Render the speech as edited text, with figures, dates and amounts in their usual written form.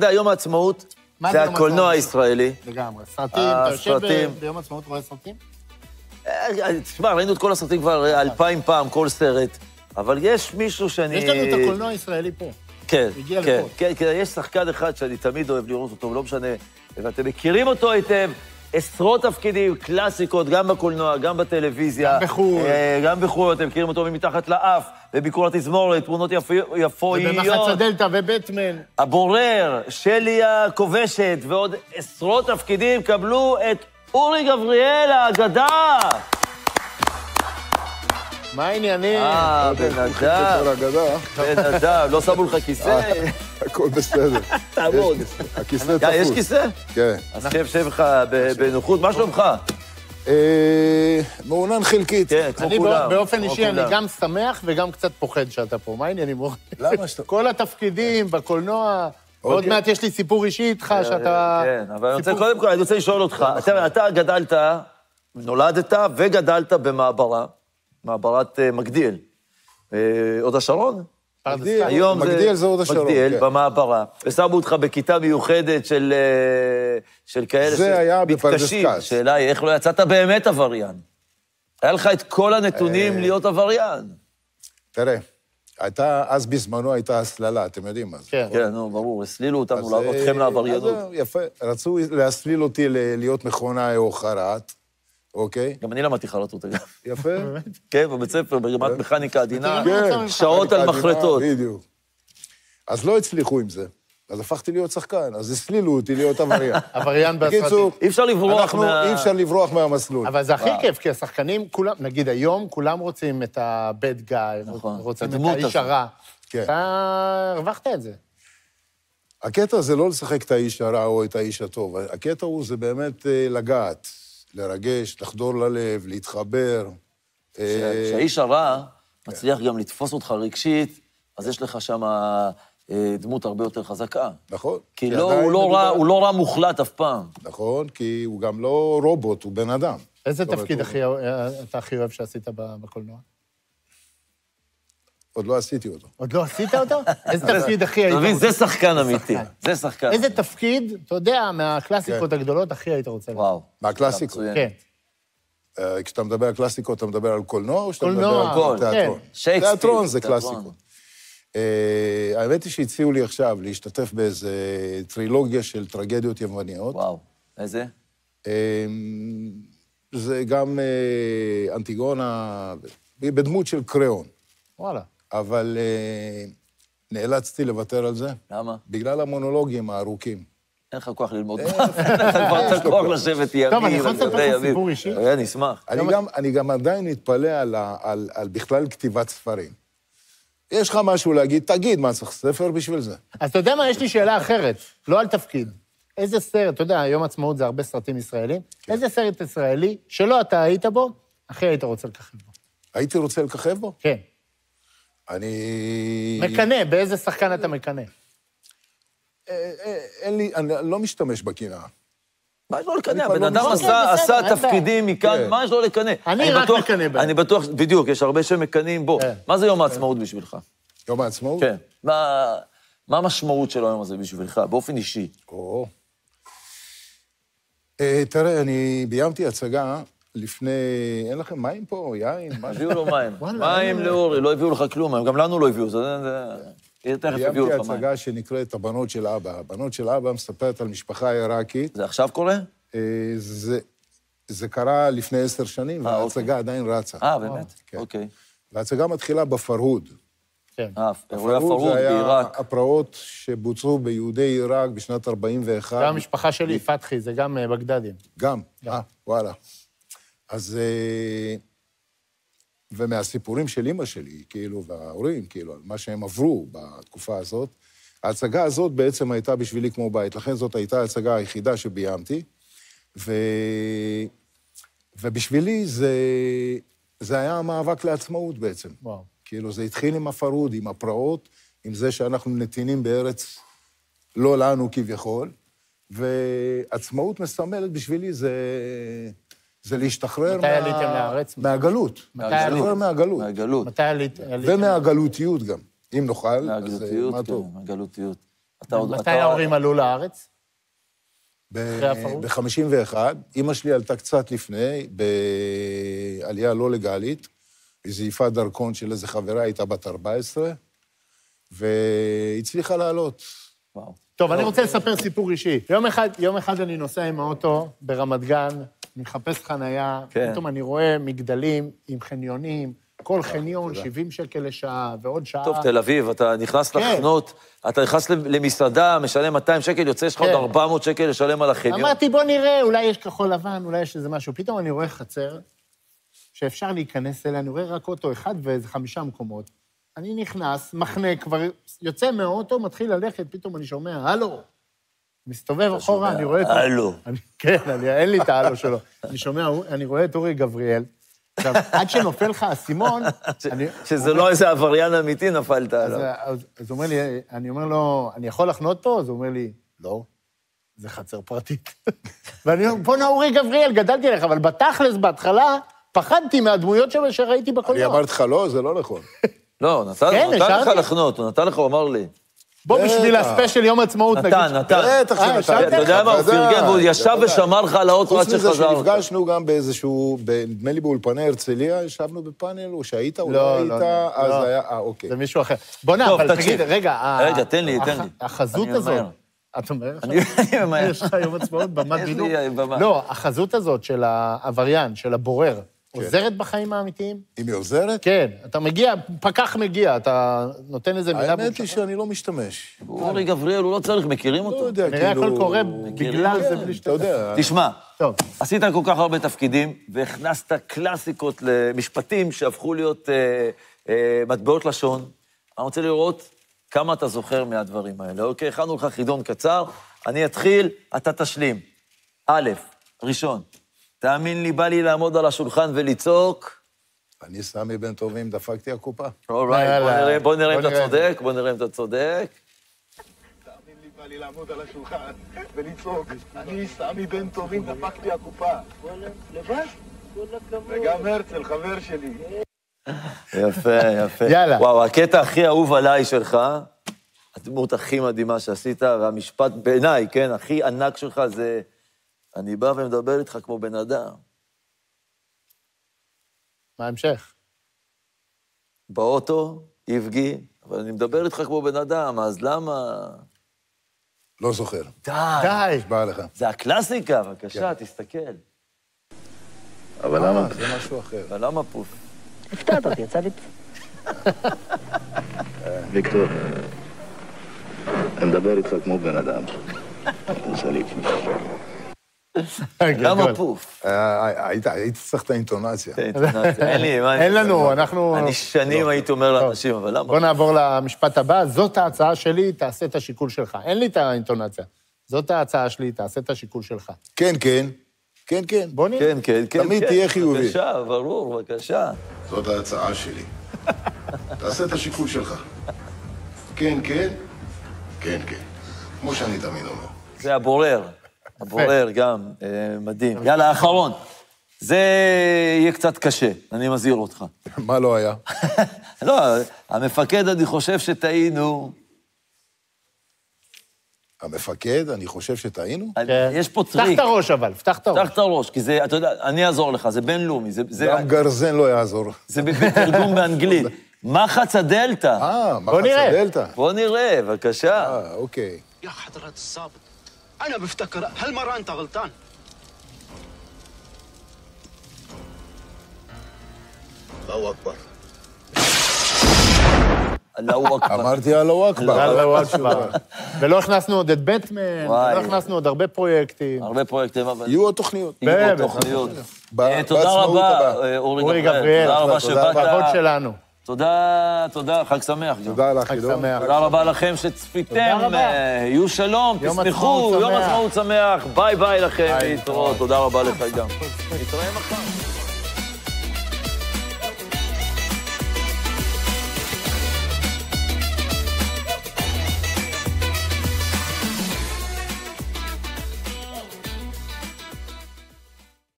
יודע, יום העצמאות זה הקולנוע הישראלי. לגמרי. סרטים, אתה יושב ביום העצמאות רואה סרטים? תשמע, ראינו את כל הסרטים כבר 2000 פעם, כל סרט, אבל יש מישהו שאני... יש לנו את הקולנוע הישראלי פה. כן, הגיע כן, לפה. כן, כן, יש שחקן אחד שאני תמיד אוהב לראות אותו, ולא משנה, ואתם מכירים אותו היטב, עשרות תפקידים, קלאסיקות, גם בקולנוע, גם בטלוויזיה. גם בחו"ל. גם בחו"ל, אתם מכירים אותו ממתחת לאף, בביקור התזמורת, תמונות יפואיות. ובמחץ הדלתא ובטמן. הבורר, שלי הכובשת, ועוד עשרות תפקידים, קבלו את אורי גבריאל, האגדה. מה העניינים? בן אדם. בן אדם, לא שמו לך כיסא? הכל בסדר. תעמוד. הכיסא תפוס. יש כיסא? כן. אז שב לך בנוחות, מה שלומך? מעונן חלקית. כן, כמו כולם. אני באופן אישי, אני גם שמח וגם קצת פוחד שאתה פה. מה העניינים? למה שאתה... כל התפקידים בקולנוע, ועוד מעט יש לי סיפור אישי איתך שאתה... כן, אבל אני רוצה, קודם כל, אני רוצה לשאול אותך. אתה גדלת, נולדת וגדלת במעברה, מעברת מגדיאל. הוד השרון? היום מגדיאל זה הוד השרון. מגדיאל, במעברה. ושמו אותך בכיתה מיוחדת של כאלה... זה היה בפרדס כץ. שאלה היא, איך לא יצאת באמת עבריין? היה לך את כל הנתונים להיות עבריין. תראה, אז בזמנו הייתה הסללה, אתם יודעים מה זה. כן, נו, ברור, הסלילו אותנו, אתכם לעבריינות. יפה, רצו להסליל אותי להיות מכונאי או חרט, אוקיי? גם אני למדתי חרטות, אגב. יפה. כן, בבית ספר, ברמת מכניקה עדינה, כן. שעות על מחרטות. בדיוק. אז לא הצליחו עם זה. אז הפכתי להיות שחקן, אז הסלילו אותי להיות עבריין. עבריין בסרטים. בקיצור, אי אפשר לברוח אי אפשר לברוח מהמסלול. אבל זה הכי כיף, כי השחקנים כולם, נגיד היום, כולם רוצים את ה-bad guy, רוצים את האיש הרע. אתה הרווחת את זה. הקטע זה לא לשחק את האיש הרע או את האיש הטוב. הקטע הוא זה באמת לגעת, לרגש, לחדור ללב, להתחבר. כשהאיש הרע מצליח גם לתפוס אותך רגשית, אז יש לך שם דמות הרבה יותר חזקה. נכון. כי הוא לא רע מוחלט אף פעם. נכון, כי הוא גם לא רובוט, הוא בן אדם. איזה תפקיד אתה הכי אוהב שעשית בקולנוע? עוד לא עשיתי אותו. עוד לא עשית אותו? איזה תפקיד הכי היית רוצה? זה שחקן אמיתי. זה שחקן. איזה תפקיד, אתה יודע, מהקלאסיקות הגדולות הכי היית רוצה? וואו. מהקלאסיקות? כן. כשאתה מדבר על קלאסיקות, אתה מדבר על קולנוע או שאתה מדבר קולנוע, על תיאטרון? שייקספיר. תיאטרון זה קלאסיקות. האמת היא שהציעו לי עכשיו להשתתף באיזו טרילוגיה של טרגדיות יווניות. וואו, איזה? זה גם אנטיגונה, בדמות של קריאון. וואלה. אבל נאלצתי לוותר על זה. למה? בגלל המונולוגים הארוכים. אין לך כוח ללמוד. אין לך כוח לשבת ימים. טוב, אני יכול לספר לך סיפור אישי? אני אשמח. אני גם עדיין מתפלא על בכלל כתיבת ספרים. יש לך משהו להגיד, תגיד מה צריך ספר בשביל זה. אז אתה יודע מה, יש לי שאלה אחרת, לא על תפקיד. איזה סרט, אתה יודע, יום עצמאות זה הרבה סרטים ישראלים, איזה סרט ישראלי שלא אתה היית בו, הכי היית רוצה לככב בו? הייתי רוצה לככב בו? כן. אני... מקנה, באיזה שחקן אתה מקנה? אני לא משתמש בקנאה. מה יש לו לקנא? הבן אדם עשה תפקידים מכאן, מה יש לו לקנא? אני רק מקנא בהם. אני בטוח, בדיוק, יש הרבה שמקנאים בו. מה זה יום העצמאות בשבילך? יום העצמאות? כן. מה המשמעות של היום הזה בשבילך, באופן אישי? תראה, אני ביימתי הצגה לפני... אין לכם מים פה, יין? הביאו לו מים. מים לאורי, לא הביאו לך כלום, גם לנו לא הביאו, ביימתי הצגה שנקראת הבנות של אבא. הבנות של אבא מספרת על משפחה עיראקית. זה עכשיו קורה? זה קרה לפני 10 שנים, וההצגה עדיין רצה. באמת? אוקיי. וההצגה מתחילה בפרהוד. כן. אירועי הפרהוד בעיראק. זה היה הפרעות שבוצעו ביהודי עיראק בשנת 41. גם המשפחה שלי, פתחי, זה גם בגדדים. גם? וואלה. אז... ומהסיפורים של אמא שלי, כאילו, וההורים, כאילו, על מה שהם עברו בתקופה הזאת, ההצגה הזאת בעצם הייתה בשבילי כמו בית. לכן זאת הייתה ההצגה היחידה שביימתי, ובשבילי זה היה המאבק לעצמאות בעצם. וואו. כאילו, זה התחיל עם הפרהוד, עם הפרעות, עם זה שאנחנו נתינים בארץ לא לנו כביכול, ועצמאות מסמלת בשבילי זה להשתחרר מתי עליתם לארץ? מהגלות. להשתחרר מהגלות. מהגלות. מתי עליתם? ומהגלותיות גם, אם נוכל, אז מה טוב. מהגלותיות. מתי ההורים עלו לארץ? ב-51, אמא שלי עלתה קצת לפני, בעלייה לא לגלית, היא זייפה דרכון של איזה חברה, הייתה בת 14, והצליחה לעלות. טוב, אני רוצה לספר סיפור אישי. יום אחד אני נוסע עם האוטו ברמת גן, אני מחפש חנייה, פתאום אני רואה מגדלים עם חניונים, כל חניון 70 שקל לשעה ועוד שעה. טוב, תל אביב, אתה נכנס לחנות, אתה נכנס למסעדה, משלם 200 שקל, יוצא יש לך עוד 400 שקל לשלם על החניון. אמרתי, בוא נראה, אולי יש כחול לבן, אולי יש איזה משהו. פתאום אני רואה חצר שאפשר להיכנס אליה, אני רואה רק אוטו אחד ואיזה 5 מקומות. אני נכנס, מחנה, כבר יוצא מהאוטו, מתחיל ללכת, פתאום אני שומע, הלו. מסתובב אחורה, אני רואה את... הלו. כן, אין לי את ההלו שלו. אני רואה את אורי גבריאל. עכשיו, עד שנופל לך האסימון... שזה לא איזה עבריין אמיתי נפלת עליו. אז הוא אומר לי, אני אומר לו, אני יכול לחנות פה? אז הוא אומר לי, לא, זה חצר פרטית. ואני אומר, בוא אורי גבריאל, גדלתי עליך, אבל בתכלס, בהתחלה, פחדתי מהדמויות שלו שראיתי בקולנוע. אני אמרתי לך, לא, זה לא נכון. לא, נתן לך לחנות, הוא נתן לך, הוא אמר לי. בוא בשביל הספיישל יום עצמאות נגיד. נתן. אתה יודע מה, הוא פרגן, והוא ישב ושמר לך על האוטו עד שחזר. חוץ מזה שנפגשנו גם באיזשהו, נדמה לי באולפני הרצליה, ישבנו בפאנל, או שהיית, או לא היית, אז היה, אוקיי. זה מישהו אחר. בוא נע, אבל תגיד, רגע, תן לי. החזות הזאת, את אומרת? אני ממהר. יש לך יום עצמאות, במת בינוק? יש לי במה. לא, החזות הזאת של העבריין, של הבורר, עוזרת בחיים האמיתיים? אם היא עוזרת? כן, אתה מגיע, פקח מגיע, אתה נותן איזה מילה... האמת היא שאני לא משתמש. אורי גבריאל, הוא לא צריך, מכירים אותו. לא יודע, נראה הכל קורה בגלל זה בלי אתה יודע. תשמע, טוב. עשית כל כך הרבה תפקידים, והכנסת קלאסיקות למשפטים שהפכו להיות מטבעות לשון. אני רוצה לראות כמה אתה זוכר מהדברים האלה. אוקיי, הכנו לך חידון קצר, אני אתחיל, אתה תשלים. א', ראשון. תאמין לי, בא לי לעמוד על השולחן ולצעוק. אני סמי בן טובים, דפקתי הקופה. בוא נראה אם אתה צודק, תאמין לי, בא לי לעמוד על השולחן ולצעוק. אני סמי בן טובים, דפקתי הקופה. לבד? וגם הרצל, חבר שלי. יפה. יאללה. וואו, הקטע הכי אהוב עליי שלך, הדמות הכי מדהימה שעשית, והמשפט בעיניי, כן, הכי ענק שלך זה... אני בא ומדבר איתך כמו בן אדם. מה ההמשך? באוטו, יפגי, אבל אני מדבר איתך כמו בן אדם, אז למה... לא זוכר. די. בא לך. זה הקלאסיקה, בבקשה, תסתכל. אבל למה? זה משהו אחר. אבל למה פוף? הפתעת אותי, יצא לי... ויקטור, אני מדבר איתך כמו בן אדם. למה פוף? הייתי צריך את האינטונציה. אין לנו, אנחנו... אני שנים הייתי אומר לאנשים, אבל למה? בוא נעבור למשפט הבא. זאת ההצעה שלי, תעשה את השיקול שלך. אין לי את האינטונציה. זאת ההצעה שלי, תעשה את השיקול שלך. כן. בוא נראה. כן. תמיד תהיה חיובי. בבקשה, ברור, בבקשה. זאת ההצעה שלי. תעשה את השיקול שלך. כן. כמו שאני תמיד אומר. זה הבורר גם, מדהים. יאללה, האחרון. זה יהיה קצת קשה, אני מזהיר אותך. מה לא היה? לא, המפקד, אני חושב שטעינו. המפקד, אני חושב שטעינו? יש פה טריק. פתח את הראש אבל, פתח את הראש, כי זה, אתה יודע, אני אעזור לך, זה בינלאומי. גם גרזן לא יעזור. זה בתרגום באנגלית. מחץ הדלתא. מחץ הדלתא. בוא נראה, בבקשה. אוקיי. يا حضرة الضابط أنا بفتكر هالمرة أنت غلطان אללהו אכבר. אללהו אכבר. אמרתי אללהו אכבר. אללהו אכבר. ולא הכנסנו עוד את בטמן, ולא הכנסנו עוד הרבה פרויקטים. אבל... יהיו עוד תוכניות. תודה רבה, אורי גבריאל. תודה רבה שבאת. בכבוד שלנו. תודה, חג שמח. תודה לך, עידו. תודה רבה לכם שצפיתם, יהיו שלום, תשמחו, יום עצמאות שמח, ביי לכם, להתראות, תודה רבה לך גם. נתראה מחר.